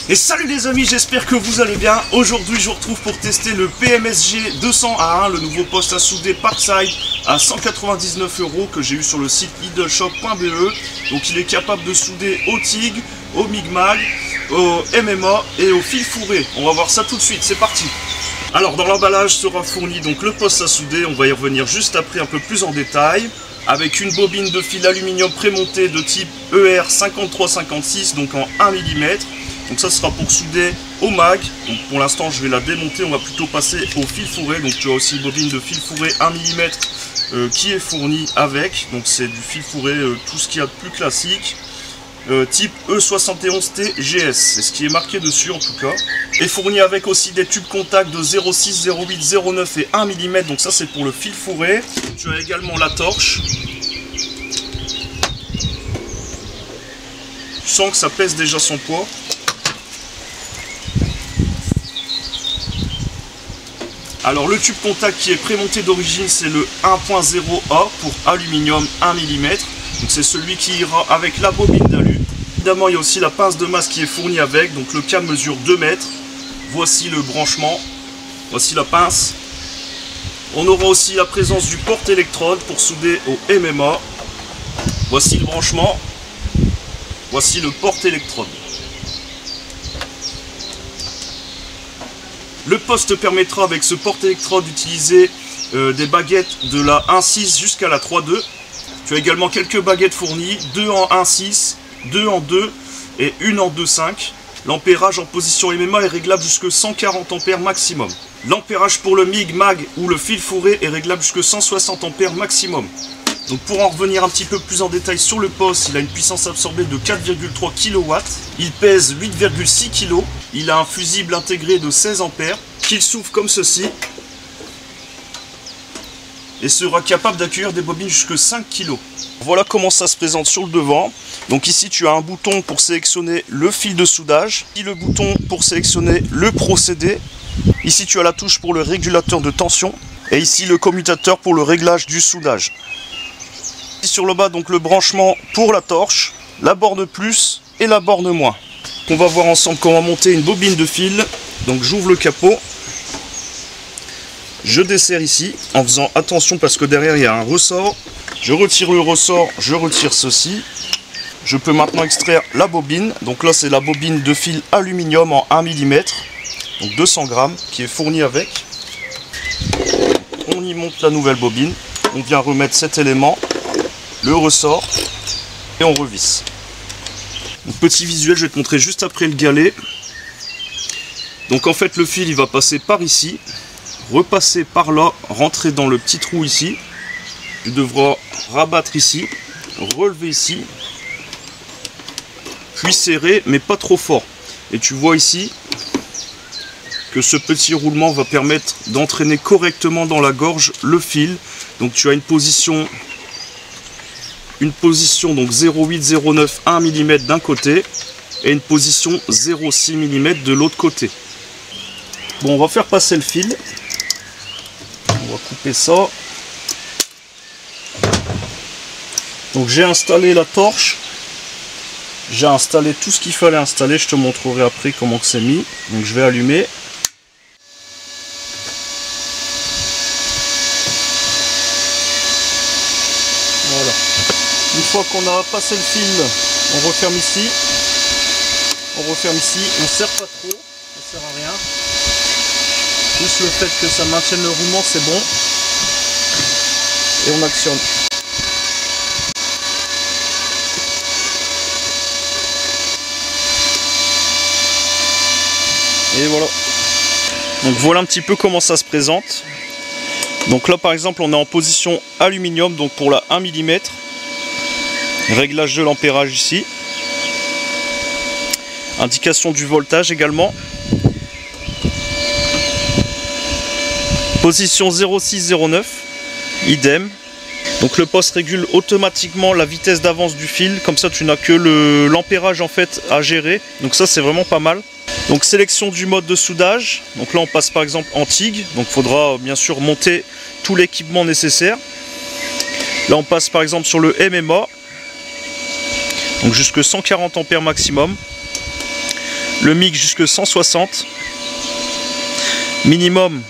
Et salut les amis, j'espère que vous allez bien. Aujourd'hui je vous retrouve pour tester le PMSG 200A1, le nouveau poste à souder Parkside à 199 € que j'ai eu sur le site idleshop.be. Donc il est capable de souder au TIG, au MIG-MAG, au MMA et au fil fourré. On va voir ça tout de suite, c'est parti. Alors dans l'emballage sera fourni donc le poste à souder, on va y revenir juste après un peu plus en détail. Avec une bobine de fil aluminium prémontée de type ER5356, donc en 1 mm. Donc ça sera pour souder au mag. Donc pour l'instant je vais la démonter, on va plutôt passer au fil fourré. Donc tu as aussi une bobine de fil fourré 1 mm qui est fournie avec. Donc c'est du fil fourré, tout ce qu'il y a de plus classique. Type E71TGS, c'est ce qui est marqué dessus en tout cas. Et fourni avec aussi des tubes contact de 0,6, 0,8, 0,9 et 1 mm. Donc ça c'est pour le fil fourré. Tu as également la torche. Tu sens que ça pèse déjà son poids. Alors le tube contact qui est prémonté d'origine, c'est le 1.0A pour aluminium 1 mm. Donc c'est celui qui ira avec la bobine d'alu. Évidemment il y a aussi la pince de masse qui est fournie avec. Donc le câble mesure 2 mètres. Voici le branchement. Voici la pince. On aura aussi la présence du porte-électrode pour souder au MMA. Voici le branchement. Voici le porte-électrode. Le poste permettra avec ce porte-électrode d'utiliser des baguettes de la 1.6 jusqu'à la 3.2. Tu as également quelques baguettes fournies, 2 en 1.6, 2 en 2 et 1 en 2.5. L'ampérage en position MMA est réglable jusqu'à 140 ampères maximum. L'ampérage pour le MIG, MAG ou le fil fourré est réglable jusqu'à 160 ampères maximum. Donc pour en revenir un petit peu plus en détail sur le poste, il a une puissance absorbée de 4,3 kW. Il pèse 8,6 kg. Il a un fusible intégré de 16 ampères qu'il souffle comme ceci. Et sera capable d'accueillir des bobines jusqu'à 5 kg. Voilà comment ça se présente sur le devant. Donc ici tu as un bouton pour sélectionner le fil de soudage. Ici le bouton pour sélectionner le procédé. Ici tu as la touche pour le régulateur de tension. Et ici le commutateur pour le réglage du soudage. Ici sur le bas donc le branchement pour la torche, la borne plus et la borne moins. On va voir ensemble comment monter une bobine de fil. Donc j'ouvre le capot. Je desserre ici en faisant attention parce que derrière il y a un ressort. Je retire le ressort, je retire ceci. Je peux maintenant extraire la bobine. Donc là c'est la bobine de fil aluminium en 1 mm. Donc 200 grammes qui est fournie avec. On y monte la nouvelle bobine. On vient remettre cet élément, le ressort et on revisse. Donc, petit visuel, je vais te montrer juste après le galet. Donc en fait le fil il va passer par ici. Repasser par là, rentrer dans le petit trou ici. Tu devras rabattre ici, relever ici, puis serrer, mais pas trop fort. Et tu vois ici que ce petit roulement va permettre d'entraîner correctement dans la gorge le fil. Donc tu as une position donc 0,8, 0,9, 1 mm d'un côté et une position 0,6 mm de l'autre côté. Bon, on va faire passer le fil. On va couper ça. Donc j'ai installé la torche. J'ai installé tout ce qu'il fallait installer. Je te montrerai après comment c'est mis. Donc je vais allumer. Voilà. Une fois qu'on a passé le fil, on referme ici. On referme ici. On ne serre pas trop. Ça ne sert à rien. Juste le fait que ça maintienne le roulement, c'est bon. Et on actionne. Et voilà. Donc voilà un petit peu comment ça se présente. Donc là par exemple on est en position aluminium, donc pour la 1 mm. Réglage de l'ampérage ici. Indication du voltage également. Position 0,609, idem. Donc le poste régule automatiquement la vitesse d'avance du fil, comme ça tu n'as que l'ampérage en fait à gérer. Donc ça c'est vraiment pas mal. Donc sélection du mode de soudage. Donc là on passe par exemple en TIG, donc il faudra bien sûr monter tout l'équipement nécessaire. Là on passe par exemple sur le MMA. Donc jusque 140 ampères maximum. Le MIG jusque 160. Minimum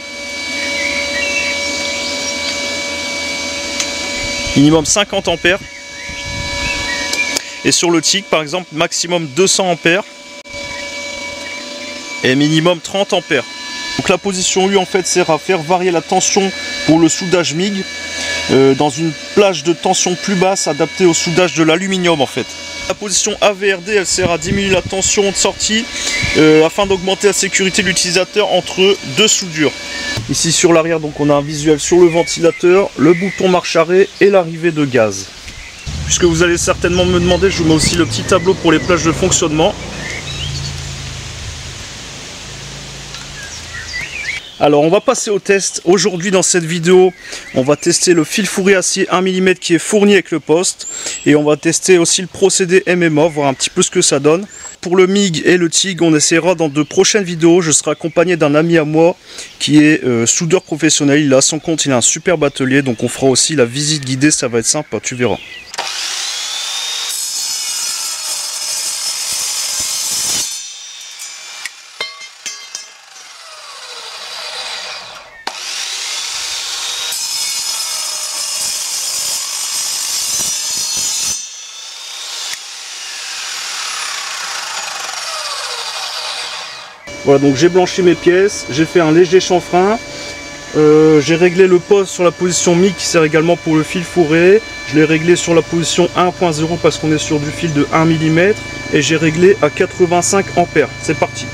50 ampères. Et sur le TIG par exemple, maximum 200 ampères. Et minimum 30 ampères. Donc la position U en fait sert à faire varier la tension pour le soudage MIG dans une plage de tension plus basse adaptée au soudage de l'aluminium en fait. La position AVRD elle sert à diminuer la tension de sortie afin d'augmenter la sécurité de l'utilisateur entre deux soudures. Ici sur l'arrière donc on a un visuel sur le ventilateur, le bouton marche arrêt et l'arrivée de gaz. Puisque vous allez certainement me demander, je vous mets aussi le petit tableau pour les plages de fonctionnement. Alors on va passer au test. Aujourd'hui dans cette vidéo, on va tester le fil fourré acier 1 mm qui est fourni avec le poste. Et on va tester aussi le procédé MMA, voir un petit peu ce que ça donne. Pour le MIG et le TIG, on essaiera dans de prochaines vidéos. Je serai accompagné d'un ami à moi qui est soudeur professionnel. Il a son compte, il a un superbe atelier. Donc on fera aussi la visite guidée, ça va être sympa, tu verras. Voilà, donc j'ai blanchi mes pièces, j'ai fait un léger chanfrein, j'ai réglé le poste sur la position MIG qui sert également pour le fil fourré, je l'ai réglé sur la position 1.0 parce qu'on est sur du fil de 1 mm et j'ai réglé à 85 ampères. C'est parti.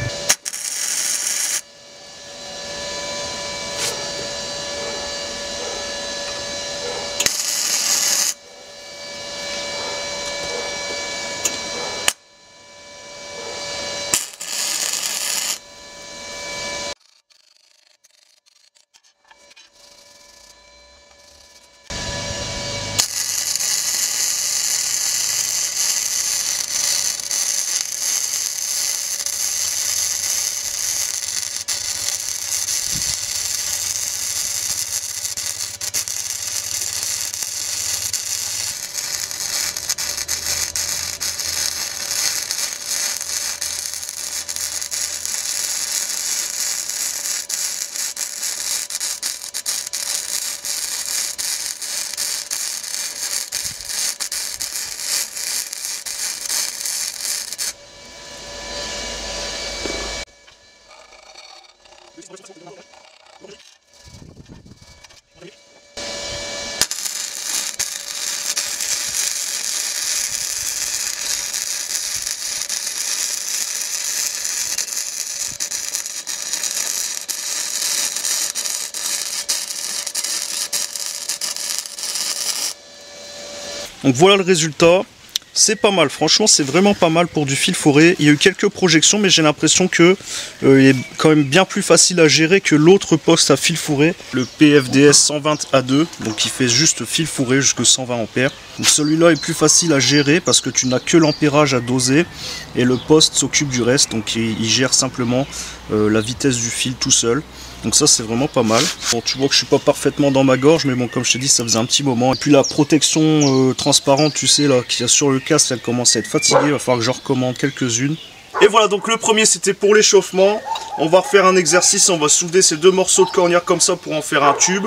Donc voilà le résultat, c'est pas mal, franchement c'est vraiment pas mal pour du fil fourré. Il y a eu quelques projections mais j'ai l'impression que il est quand même bien plus facile à gérer que l'autre poste à fil fourré, le PFDS 120A2, donc qui fait juste fil fourré jusque 120 ampères. Donc celui-là est plus facile à gérer parce que tu n'as que l'ampérage à doser et le poste s'occupe du reste, donc il gère simplement la vitesse du fil tout seul. Donc ça c'est vraiment pas mal. Bon, tu vois que je suis pas parfaitement dans ma gorge, mais bon, comme je t'ai dit, ça faisait un petit moment. Et puis la protection transparente, tu sais, là, qu'il y a sur le casque, elle commence à être fatiguée. Il va falloir que j'en recommande quelques-unes. Et voilà, donc le premier c'était pour l'échauffement. On va refaire un exercice, on va souder ces deux morceaux de cornière comme ça pour en faire un tube.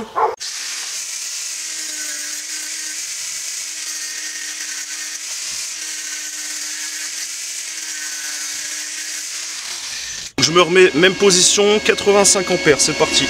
Je me remets même position, 85 ampères, c'est parti.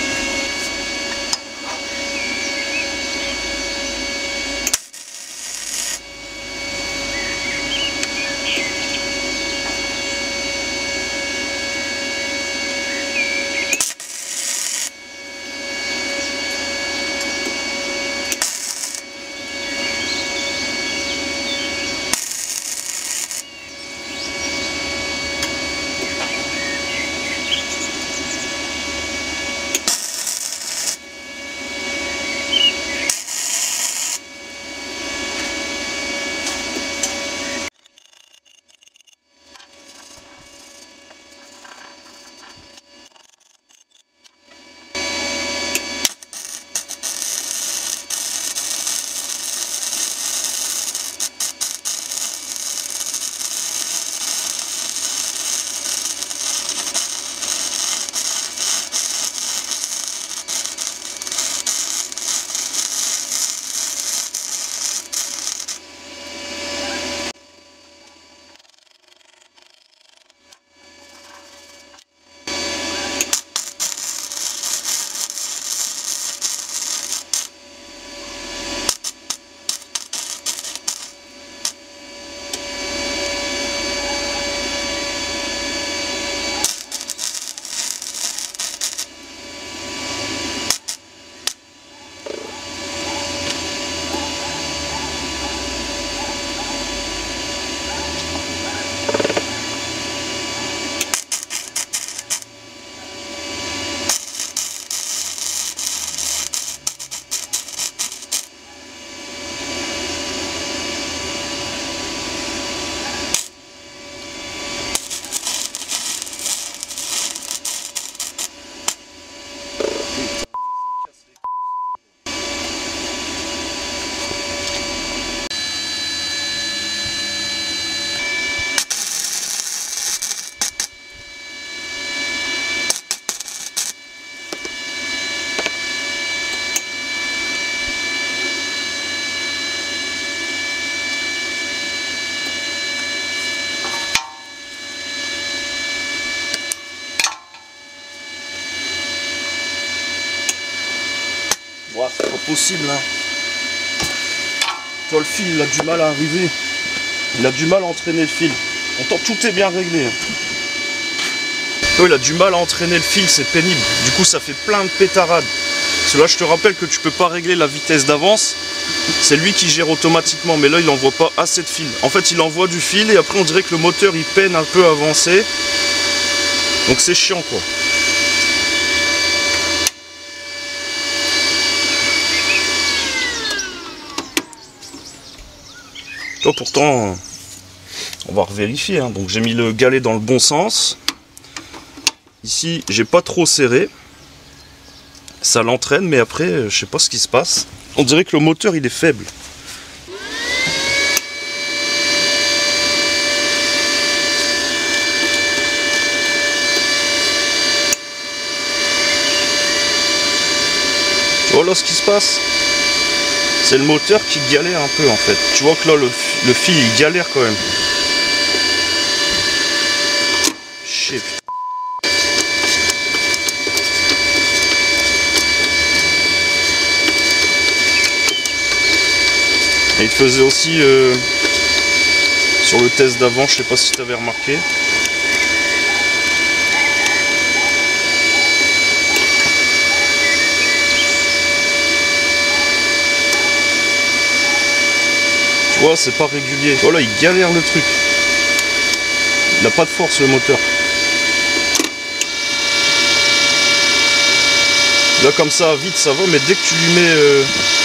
possible hein. Toi, le fil il a du mal à arriver. Il a du mal à entraîner le fil. Pourtant tout est bien réglé. Toi, il a du mal à entraîner le fil, c'est pénible. Du coup ça fait plein de pétarades. Parce que là je te rappelle que tu peux pas régler la vitesse d'avance. C'est lui qui gère automatiquement, mais là il n'envoie pas assez de fil. En fait il envoie du fil et après on dirait que le moteur il peine un peu à avancer. Donc c'est chiant quoi. Toi pourtant on va revérifier hein. Donc j'ai mis le galet dans le bon sens. Ici j'ai pas trop serré. Ça l'entraîne, mais après je sais pas ce qui se passe. On dirait que le moteur il est faible. Tu vois là ce qui se passe? C'est le moteur qui galère un peu en fait. Tu vois que là le fil il galère quand même. Shit. Et il faisait aussi sur le test d'avant, je sais pas si tu avais remarqué. Tu vois, c'est pas régulier. Voilà, il galère le truc. Il n'a pas de force le moteur. Là comme ça, vite ça va, mais dès que tu lui mets...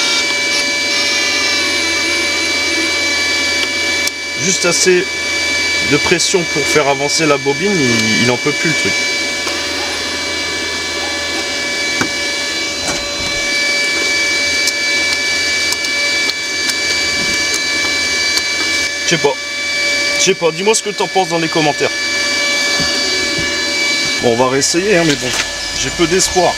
juste assez de pression pour faire avancer la bobine, il en peut plus le truc. Je sais pas, dis-moi ce que tu en penses dans les commentaires. Bon, on va réessayer, hein, mais bon, j'ai peu d'espoir.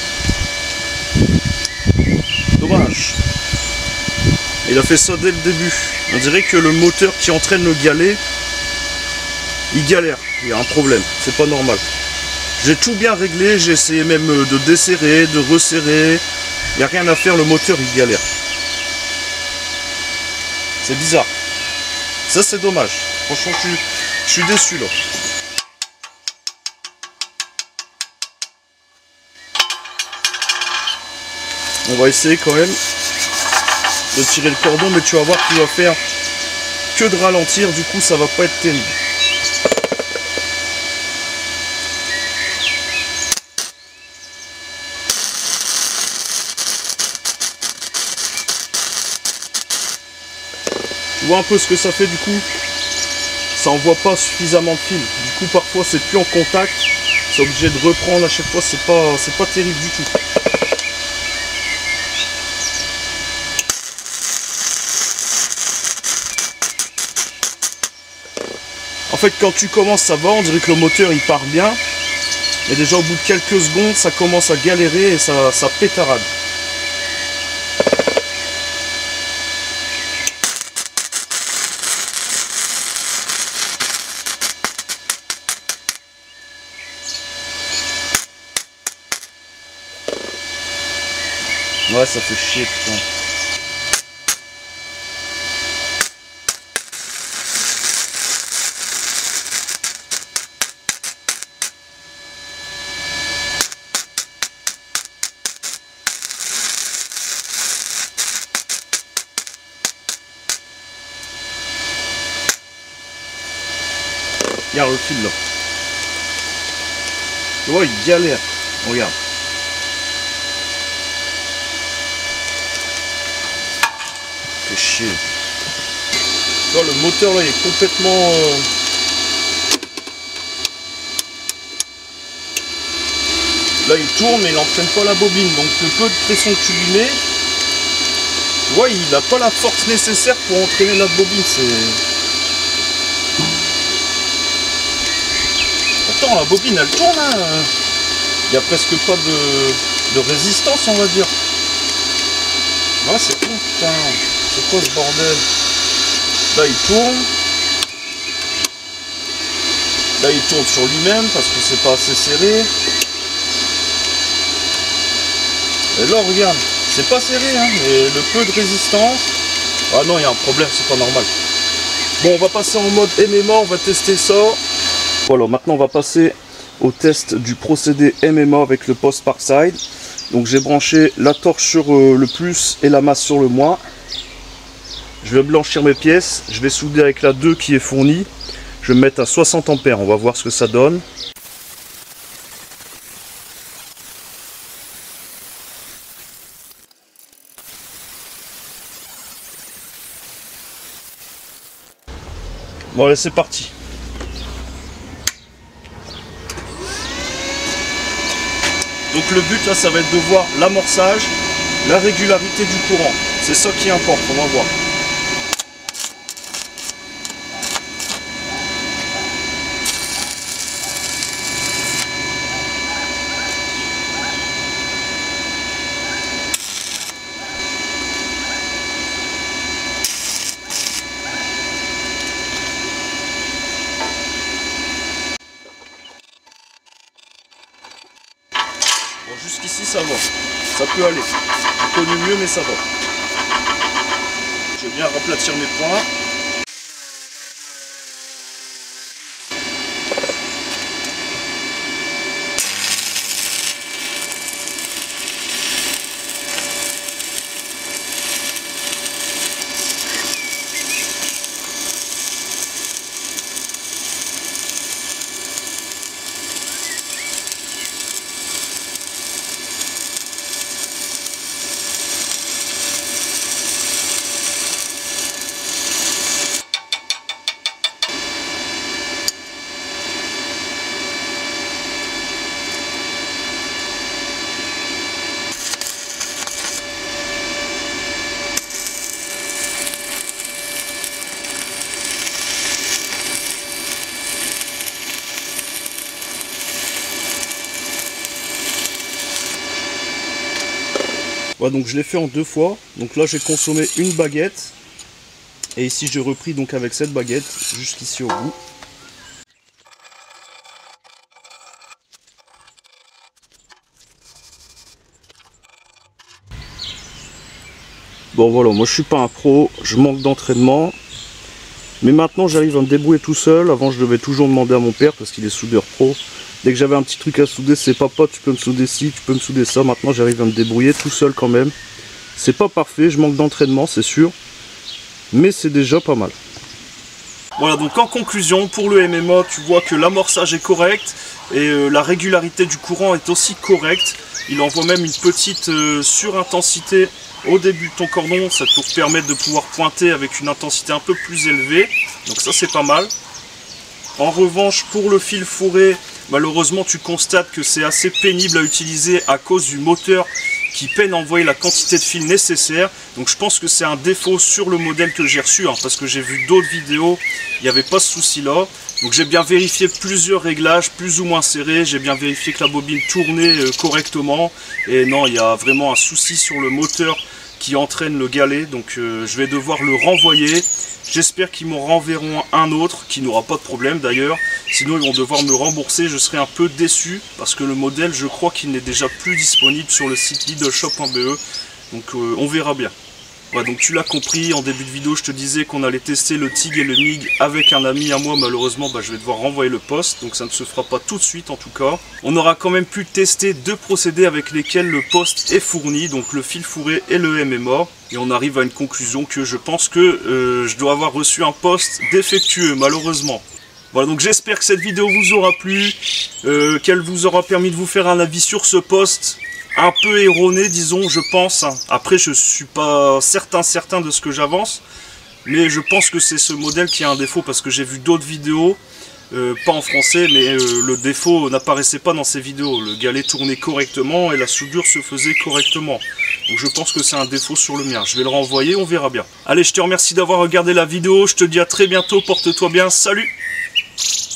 Dommage. Il a fait ça dès le début. On dirait que le moteur qui entraîne le galet, il galère. Il y a un problème, c'est pas normal. J'ai tout bien réglé, j'ai essayé même de desserrer, de resserrer. Il n'y a rien à faire, le moteur il galère. C'est bizarre. Ça c'est dommage. Franchement je suis déçu là. On va essayer quand même de tirer le cordon, mais tu vas voir qu'il va faire que de ralentir, du coup ça va pas être terrible. Tu vois un peu ce que ça fait du coup? Ça envoie pas suffisamment de fil. Du coup parfois c'est plus en contact, c'est obligé de reprendre à chaque fois, c'est pas terrible du tout. En fait quand tu commences ça va, on dirait que le moteur il part bien, mais déjà au bout de quelques secondes ça commence à galérer et ça pétarade. Ouais, ça fait chier putain. Regarde le fil là. Tu vois, il galère. Regarde. Fait chier. Tu vois, le moteur là il est complètement... Là il tourne mais il n'entraîne pas la bobine. Donc le peu de pression que tu lui mets, tu vois, il n'a pas la force nécessaire pour entraîner la bobine. Pourtant la bobine elle tourne, hein. Il n'y a presque pas de résistance on va dire. Ouais c'est con putain. C'est quoi ce bordel? Là il tourne. Là il tourne sur lui-même parce que c'est pas assez serré. Et là regarde, C'est pas serré, hein, mais le peu de résistance... Ah non, il y a un problème, c'est pas normal. Bon, on va passer en mode MMA, on va tester ça. Voilà, maintenant on va passer au test du procédé MMA avec le poste Parkside. Donc j'ai branché la torche sur le plus et la masse sur le moins. Je vais blanchir mes pièces, je vais souder avec la 2 qui est fournie. Je vais me mettre à 60 ampères, on va voir ce que ça donne. Bon allez, c'est parti. Donc le but là, ça va être de voir l'amorçage, la régularité du courant. C'est ça qui importe, on va voir. Bon, jusqu'ici ça va, ça peut aller. J'ai connu mieux mais ça va. Je vais bien raplatir mes points. Ouais, donc je l'ai fait en 2 fois. Donc là j'ai consommé une baguette. Et ici j'ai repris donc avec cette baguette jusqu'ici au bout. Bon voilà, moi je suis pas un pro, je manque d'entraînement. Mais maintenant j'arrive à me débrouiller tout seul. Avant je devais toujours demander à mon père parce qu'il est soudeur pro. Dès que j'avais un petit truc à souder, c'est papa, tu peux me souder ci, tu peux me souder ça. Maintenant j'arrive à me débrouiller tout seul quand même. C'est pas parfait, je manque d'entraînement, c'est sûr. Mais c'est déjà pas mal. Voilà, donc en conclusion, pour le MMA, tu vois que l'amorçage est correct. Et la régularité du courant est aussi correcte. Il envoie même une petite surintensité au début de ton cordon. Ça te permet de pouvoir pointer avec une intensité un peu plus élevée. Donc ça c'est pas mal. En revanche, pour le fil fourré, malheureusement tu constates que c'est assez pénible à utiliser à cause du moteur qui peine à envoyer la quantité de fil nécessaire. Donc je pense que c'est un défaut sur le modèle que j'ai reçu, hein, parce que j'ai vu d'autres vidéos, il n'y avait pas ce souci là. Donc j'ai bien vérifié plusieurs réglages plus ou moins serrés, j'ai bien vérifié que la bobine tournait correctement. Et non, il y a vraiment un souci sur le moteur qui entraîne le galet, donc je vais devoir le renvoyer. J'espère qu'ils m'en renverront un autre, qui n'aura pas de problème d'ailleurs. Sinon ils vont devoir me rembourser, je serai un peu déçu, parce que le modèle, je crois qu'il n'est déjà plus disponible sur le site lidlshop.be. Donc on verra bien. Ouais, donc tu l'as compris, en début de vidéo je te disais qu'on allait tester le TIG et le MIG avec un ami à moi. Malheureusement je vais devoir renvoyer le poste, donc ça ne se fera pas tout de suite en tout cas. On aura quand même pu tester 2 procédés avec lesquels le poste est fourni, donc le fil fourré et le MMA. Et on arrive à une conclusion que je pense que je dois avoir reçu un poste défectueux malheureusement. Voilà, donc j'espère que cette vidéo vous aura plu, qu'elle vous aura permis de vous faire un avis sur ce poste. Un peu erroné, disons, je pense. Après, je suis pas certain de ce que j'avance, mais je pense que c'est ce modèle qui a un défaut, parce que j'ai vu d'autres vidéos, pas en français, mais le défaut n'apparaissait pas dans ces vidéos. Le galet tournait correctement et la soudure se faisait correctement. Donc je pense que c'est un défaut sur le mien. Je vais le renvoyer, on verra bien. Allez, je te remercie d'avoir regardé la vidéo, je te dis à très bientôt, porte-toi bien, salut!